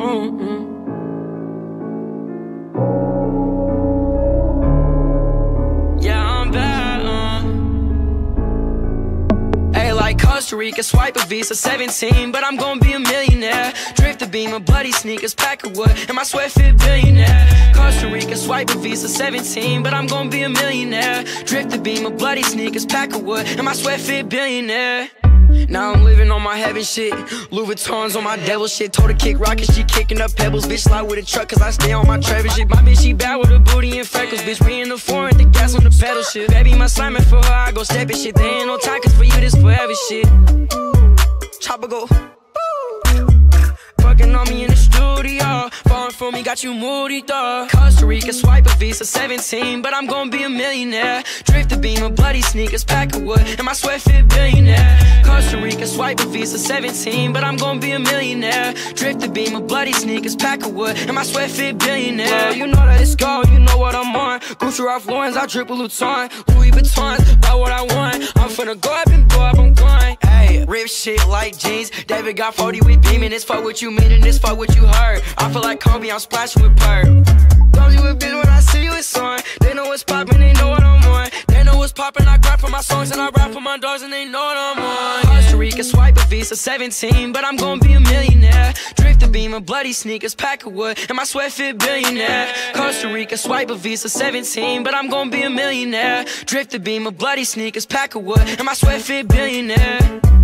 Costa Rica, swipe a Visa, 17, but I'm gonna be a millionaire. Drift the beam, bloody sneakers, pack of wood, and my sweat fit billionaire. Costa Rica, swipe a Visa, 17, but I'm gonna be a millionaire. Drift the beam, bloody sneakers, pack of wood, and my sweat fit billionaire. Now I'm living on my heaven shit. Louis Vuitton's on my devil shit. Told her kick rockets, she kicking up pebbles. Bitch slide with a truck cause I stay on my Trevor shit. My bitch she bad with a booty and freckles. Bitch we in the foreign, the gas on the pedal shit. Baby my slime for her, I go step it shit. There ain't no time cause for you this forever shit. Chopper go fucking on me in the studio. Falling for me, got you moody dog. Costa Rica, swipe a Visa, 17, but I'm gonna be a millionaire. Drift the beam, bloody sneakers, pack of wood, and my sweat fit billionaire. Costa Rica, swipe a Visa, 17, but I'm gonna be a millionaire. Drift the beam, bloody sneakers, pack of wood, and my sweat fit billionaire. Well, you know that it's gold, you know what I'm on. Gucci Ralph Lauren's, I drip a Luton. Louis Vuitton's, buy what I want. I'm finna go up and blow up, I'm going. Hey, rip shit like jeans. David got 40 with beaming. This fuck what you mean and this fuck what you heard. I feel like Kobe, I'm splashing with perp. Don't you a bitch when I see you, it's on. They know what's poppin', they know what I'm on. They know what's poppin', I grab for my songs and I rap for my dogs and they know what I'm on. Costa Rica, swipe a Visa, 17, but I'm gonna be a millionaire. Drift the beam, bloody sneakers, pack of wood, and my sweat fit billionaire. Costa Rica, swipe a Visa, 17, but I'm gonna be a millionaire. Drift the beam, bloody sneakers, pack of wood, and my sweat fit billionaire.